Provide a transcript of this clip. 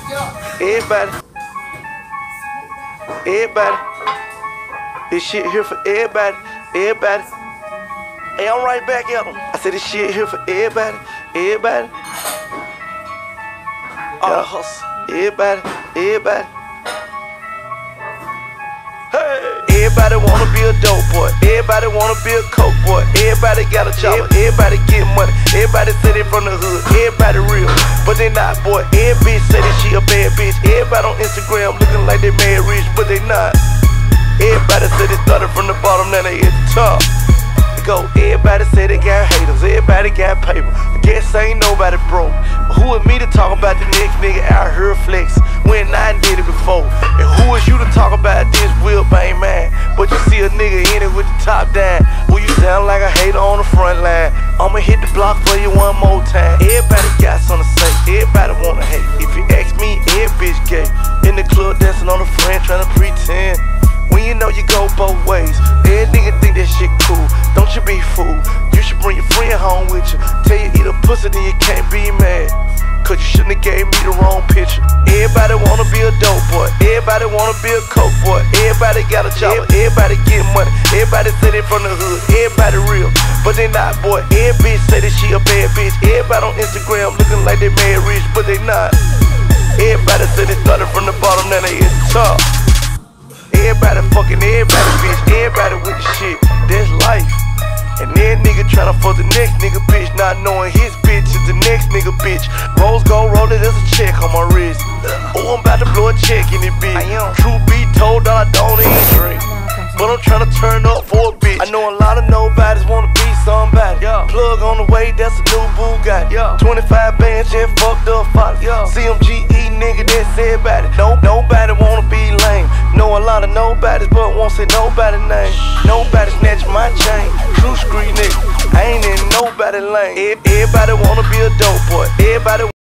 Everybody. Everybody. This shit here for everybody. Everybody. Hey, I'm right back at them. I said this shit here for everybody. Everybody. All the hustle. Everybody. Everybody. Hey. Everybody wanna be a dope boy. Everybody wanna be a coke boy. Everybody got a job. Everybody get money. Everybody say they from the hood. Everybody real, but they not, boy. Every bitch say that she a bad bitch. Everybody on Instagram looking like they mad rich, but they not. Everybody say they started from the bottom, now they at the top. Go. Everybody say they got haters, everybody got paper. I guess ain't nobody broke. But who is me to talk about the next nigga out here flex when I did it before? And who is you to talk about this wheel ain't man? But you see a nigga in it with the top down. Well, you sound like a hater on the front line. I'ma hit the block for you one more time. Everybody got something to say, everybody wanna hate. If you ask me, every bitch gay. In the club dancing on a friend trying to pretend. When you know you go both ways, every nigga think that shit cool. Don't you be fooled. You should bring your friend home with you. Tell you eat a pussy, then you can't be mad. Cause you shouldn't have gave me the wrong picture. Everybody wanna be a dope boy. Everybody wanna be a coke boy. Everybody got a job. Everybody get money. Everybody say they from the hood. Everybody real, but they not, boy. Every bitch say that she a bad bitch. Everybody on Instagram looking like they mad rich, but they not. Everybody say they started from the bottom, now they at the top. Everybody fucking everybody, bitch. Everybody with the shit. That's life. And then nigga tryna fuck the next nigga bitch, not knowing his bitch is the next nigga bitch. Rose gold roller, there's a check on my wrist. Oh, I'm about to blow a check in it, bitch. Truth be told, I don't even drink, but I'm tryna turn up for a bitch. I know a lot of nobodies wanna be somebody. Plug on the way, that's a new Bugatti. 25 bands, just fucked up father. CMGE nigga, that's everybody. Nobody wanna be lame. Know a lot of nobodies, but won't say nobody name. Nobody snatch my chain. True street nigga, I ain't in nobody lane. Everybody wanna be a dope boy. Everybody